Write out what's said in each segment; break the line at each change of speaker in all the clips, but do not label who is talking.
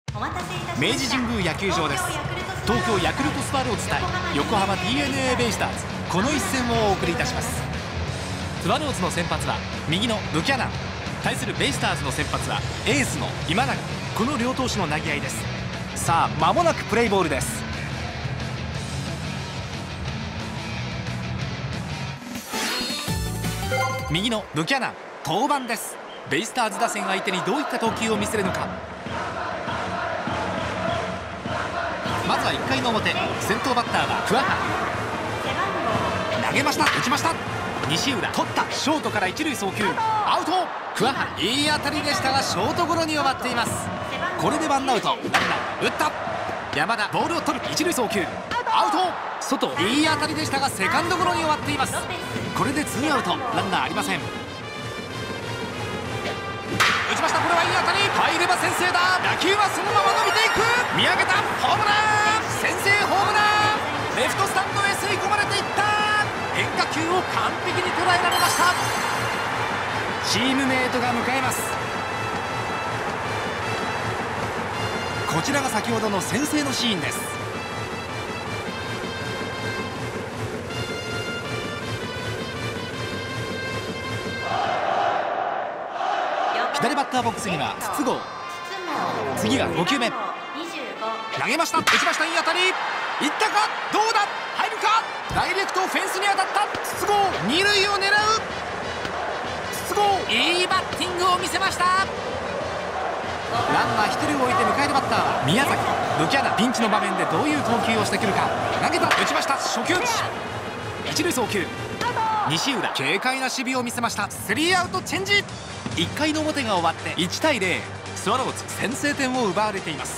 明治神宮野球場です。東京ヤクルトスワローズ対横浜 DNA ベイスターズ、この一戦をお送りいたします。スワローズの先発は右のブキャナン、対するベイスターズの先発はエースの今永、この両投手の投げ合いです。さあ間もなくプレイボールです。右のブキャナン登板です。ベイスターズ打線相手にどういった投球を見せるのか。まずは1回の表、先頭バッターは桑原。投げました、打ちました。西浦取った、ショートから一塁送球、アウト。桑原いい当たりでしたがショートゴロに終わっています。これでワンアウト。ランナー打った、山田ボールを取る、一塁送球アウト。外いい当たりでしたがセカンドゴロに終わっています。これでツーアウト、ランナーありません。打ちました、これはいい当たり、入れば先制だ。打球はそのまま伸びていく、見上げた、ホームラン、先制ホームラン。レフトスタンドへ吸い込まれていった。変化球を完璧に捉えられました。チームメートが迎えます。こちらが先ほどの先制のシーンです。左バッターボックスには筒香。次が5球目、投げました、打ちました、いい当たり、いったか、どうだ、入るか、ダイレクトフェンスに当たった。筒香二塁を狙う。筒香いいバッティングを見せました。ランナー1人を置いて迎えるバッターは宮崎。ブキャナンピンチの場面でどういう投球をしてくるか。投げた、打ちました、初球打ち、一塁送球、西浦軽快な守備を見せました。スリーアウトチェンジ。1回の表が終わって1対0、スワローズ先制点を奪われています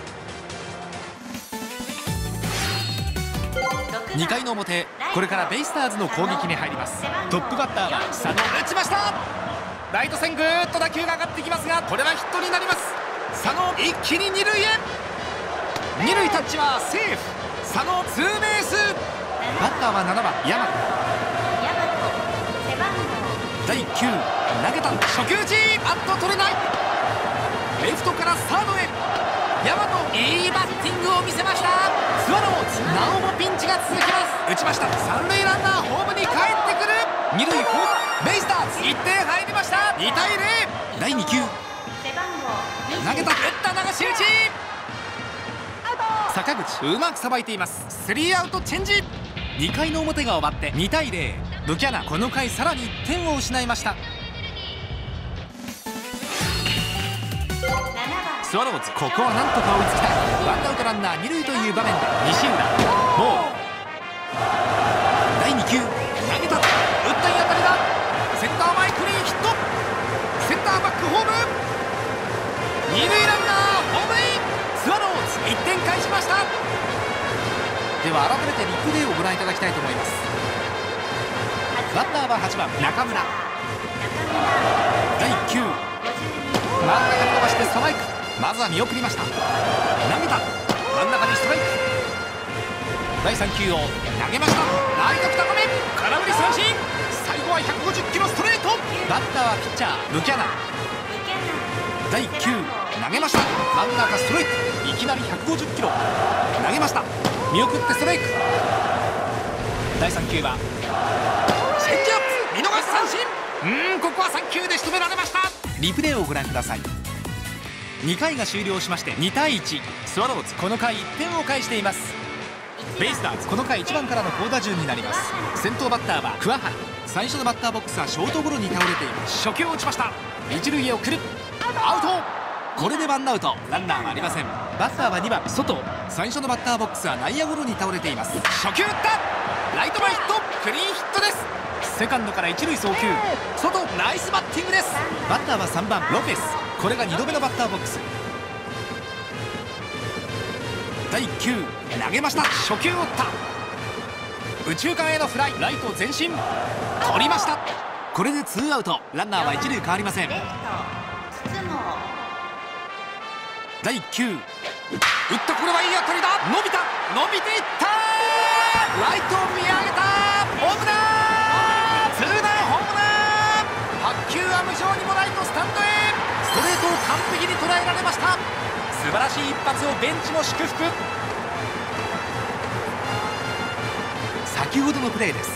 。2回の表、これからベイスターズの攻撃に入ります。トップバッターは佐野、打ちました。ライト線ぐーっと打球が上がってきますが、これはヒットになります。佐野一気に二塁へ、二塁タッチはセーフ。佐野ツーベース。バッターは7番山。第1球投げた、初球打ち、あっと取れない。レフトからサードへ、大和いいバッティングを見せました。スワローズなおもピンチが続きます。打ちました、三塁ランナーホームに帰ってくる。二塁ホーム、ベイスターズ1点入りました。2対0。第2球投げた、打った、流し打ち、坂口うまくさばいています。スリーアウトチェンジ。2回の表が終わって2対0、ブキャナンこの回さらに1点を失いました。スワローズここはなんとか追いつきたい。ワンアウトランナー二塁という場面で西浦ボール。第2球投げた、打った、いい当たりだ。センター前クリーンヒット、センターバックホーム、二塁ランナーホームイン。スワローズ1点返しました。では改めてリプレイをご覧いただきたいと思います。バッターは8番中村。第1球真ん中に伸ばしてストライク。まずは見送りました。投げた、真ん中にストライク。第3球を投げました、ライト高め、空振り三振。最後は150キロストレート。バッターはピッチャーブキャナン。第1球投げました、真ん中ストライク。いきなり150キロ投げました、見送ってストライク。第3球はチェンジアップ、見逃し三振。ここは3球で仕留められました。リプレイをご覧ください。2回が終了しまして2対1、スワローズこの回1点を返しています。ベイスターズこの回1番からの好打順になります。先頭バッターは桑原。最初のバッターボックスはショートゴロに倒れています。初球を打ちました、一塁へ送る、アウト。これでワンアウト、ランナーはありません。バッターは2番外。最初のバッターボックスは内野ゴロに倒れています。初球打った、ライト前ヒット、クリーンヒットです。セカンドから一塁送球、外、ナイスバッティングです。バッターは3番ロペス。これが2度目のバッターボックス。第1球投げました、初球を打った、右中間へのフライ、ライト前進、取りました。これでツーアウト、ランナーは一塁変わりません。第1球打った、これはいい当たりだ、伸びた、伸びていった、ライトを見上げた、ホームラン、ツーランホームラン。白球は無情にもライトスタンドへ、ストレートを完璧に捉えられました。 素晴らしい一発をベンチも祝福。先ほどのプレーです。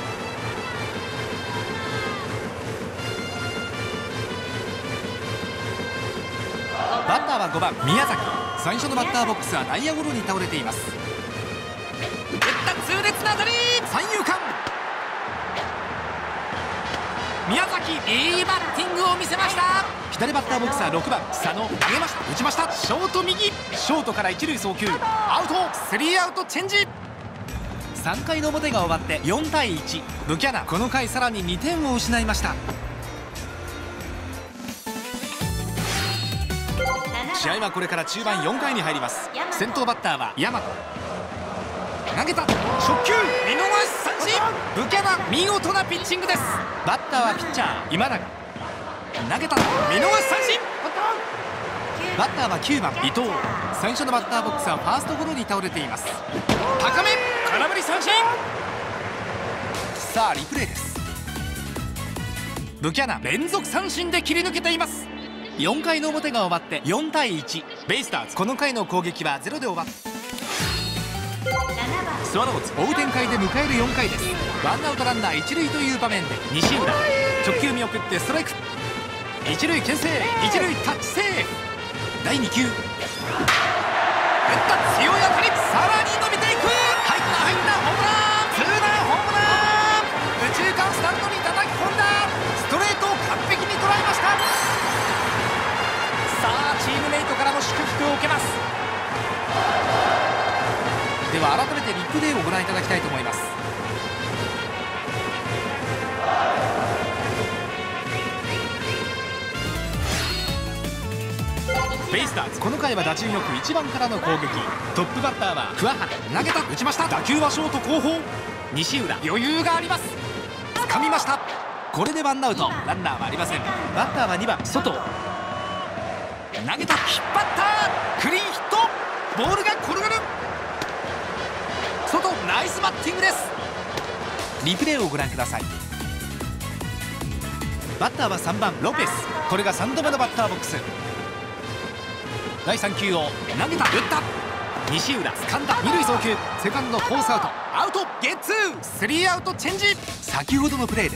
バッターは5番宮崎。最初のバッターボックスは内野ゴロに倒れています。打った痛烈な当たり、三遊間。宮崎いいバッティングを見せました。左バッターボックスは6番佐野。投げました、打ちました。ショート右、ショートから一塁送球、アウト。スリーアウトチェンジ。3回の表が終わって4対1。ブキャナンこの回さらに2点を失いました。試合はこれから中盤4回に入ります。先頭バッターは大和。投げた、初球見逃し三振。ブキャナン見事なピッチングです。バッターはピッチャー今永。投げた、見逃し三振。バッターは9番伊藤。最初のバッターボックスはファーストゴロに倒れています。高め空振り三振。さあリプレイです。ブキャナン連続三振で切り抜けています。4回の表が終わって4対1。ベイスターズこの回の攻撃は0で終わった。スワローズ追う展開で迎える4回です。ワンアウトランナー一塁という場面で西浦直球見送ってストライク。一塁牽制、一塁タッチセーフ。第2球打った強い当たり、さらに伸びていく。入ったホームラン、ツーランホームラン。右中間スタンドに叩き込んだ。ストレートを完璧に捉えました。さあチームメイトからの祝福を受けます。では改めてリプレイをご覧いただきたいと思います。ベイスターズこの回は打順よく1番からの攻撃。トップバッターは桑原。投げた、打ちました。打球はショート後方。西浦余裕があります。掴みました。これでワンアウト、ランナーはありません。バッターは2番外。投げた、引っ張った、クリーンヒット。ボールが転がる。外、ナイスバッティングです。リプレイをご覧ください。バッターは3番ロペス。これが3度目のバッターボックス。第3球を投げた、打った。西浦掴んだ、二塁送球、セカンドフォースアウト、アウトゲッツー。スリーアウトチェンジ。先ほどのプレーです。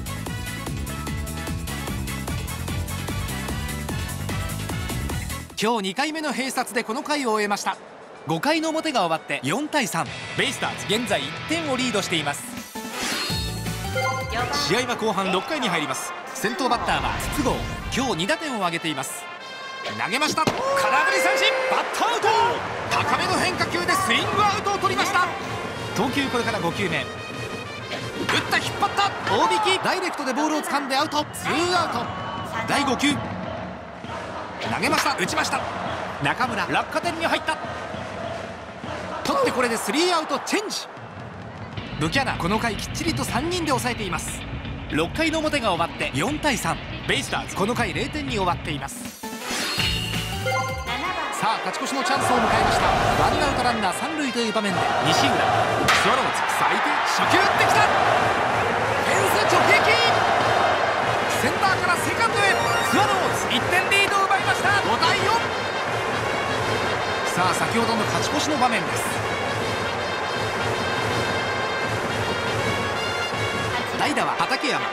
今日2回目の併殺でこの回を終えました。5回の表が終わって4対3。ベイスターズ現在1点をリードしています。試合は後半6回に入ります。先頭バッターは筒香。今日2打点を挙げています。投げました、空振り三振。バッターアウト。高めの変化球でスイングアウトを取りました。投球これから5球目。打った、引っ張った、大引き、ダイレクトでボールを掴んでアウト、ツーアウト。第5球投げました、打ちました。中村落下点に入った。取ってこれでスリーアウトチェンジ。ブキャナンこの回きっちりと3人で抑えています。6回の表が終わって4対3。ベイスターズこの回0点に終わっています。さあ勝ち越しのチャンスを迎えました。ワンアウトランナー3塁という場面で西浦。スワローズ最低初球打ってきた。フェンス直撃。センターからセカンドへ。スワローズ1点リードを奪いました。5対4。さあ先ほどの勝ち越しの場面です。代打は畠山。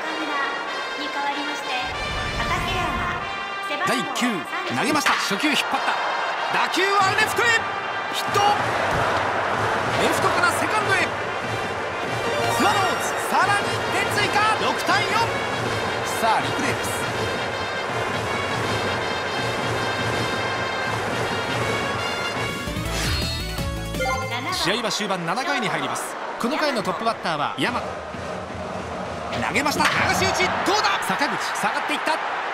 第1球投げました、初球引っ張った。打球はレフトへ、ヒット。レフトからセカンドへ。スワローズさらに1点追加、6対4。さあリプレイです。試合は終盤7回に入ります。この回のトップバッターは大和。投げました、流し打ち、どうだ。坂口下がっていった。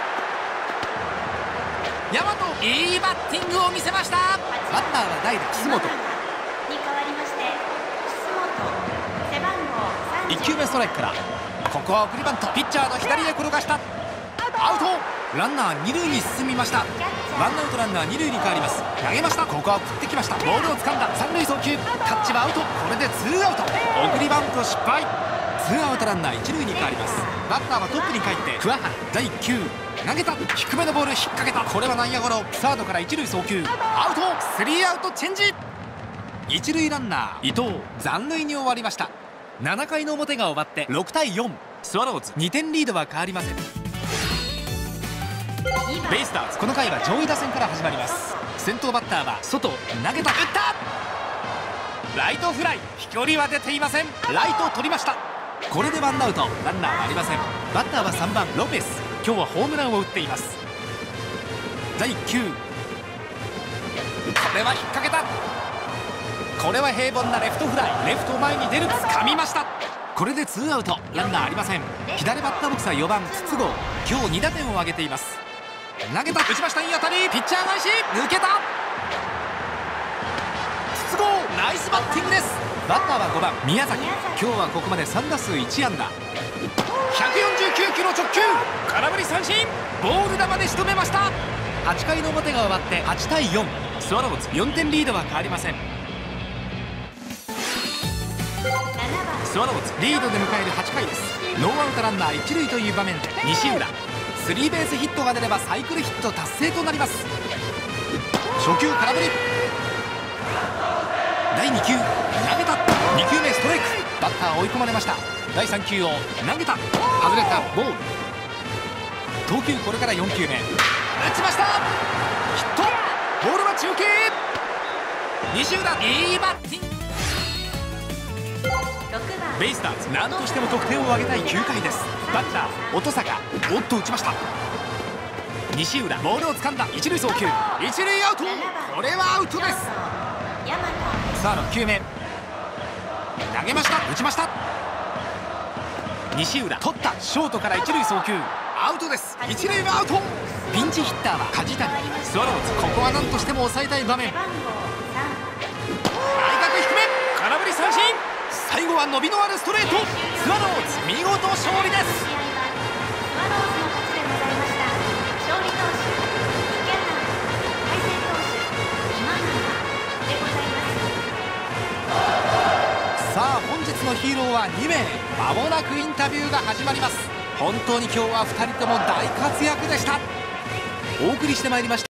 大和いいバッティングを見せました。バッターは代打楠本。1球目ストライクから、ここは送りバント、ピッチャーの左へ転がした。アウト。ランナー2塁に進みました。ワンアウトランナー2塁に変わります。投げました、ここは送ってきました。ボールを掴んだ、三塁送球、タッチはアウト。これでツーアウト。送りバント失敗。ツ 2アウトランナー1塁に変わります。バッターはトップに帰って桑原。第1球投げた。低めのボール引っ掛けた。これは内野ゴロ。サードから1塁送球アウト。3アウトチェンジ。1塁ランナー伊藤残塁に終わりました。7回の表が終わって6対4。スワローズ2点リードは変わりません。ベイスターズこの回は上位打線から始まります。先頭バッターは外。投げた。打った。ライトフライ。飛距離は出ていません。ライトを取りました。これでワンアウト。ランナーはありません。バッターは3番ロペス。今日はホームランを打っています。第1球これは引っ掛けた。これは平凡なレフトフライ。レフト前に出る。掴みました。これで2アウト。ランナーありません。左バッターボックスは4番筒香。今日2打点を挙げています。投げた。打ちました。いい当たり。ピッチャー返し抜けた。筒香ナイスバッティングです。バッターは5番宮崎。今日はここまで3打数1安打。149キロ直球。空振り三振。ボール球で仕留めました。8回の表が終わって8対4。スワローズ4点リードは変わりません。スワローズリードで迎える8回です。ノーアウトランナー1塁という場面で西浦。スリーベースヒットが出ればサイクルヒット達成となります。初球空振り。第2球投げた。2球目ストライク。バッター追い込まれました。第3球を投げた。外れた。ボール。投球これから4球目打ちました。ヒット。ボールは中継。西浦いいバッティング。ベイスターズ何としても得点を挙げたい9回です。バッター音坂。おっと打ちました。西浦ボールを掴んだ。1塁送球。1塁アウト。これはアウトです。さあ6球目投げました。打ちました。西浦取った。ショートから1塁送球アウトです。1塁はアウト。ピンチヒッターは梶谷。スワローズここは何としても抑えたい場面。内角低め空振り三振。最後は伸びのあるストレート。スワローズ見事勝利です。さあ本日のヒーローは2名。間もなくインタビューが始まります。本当に今日は2人とも大活躍でした。お送りしてまいりました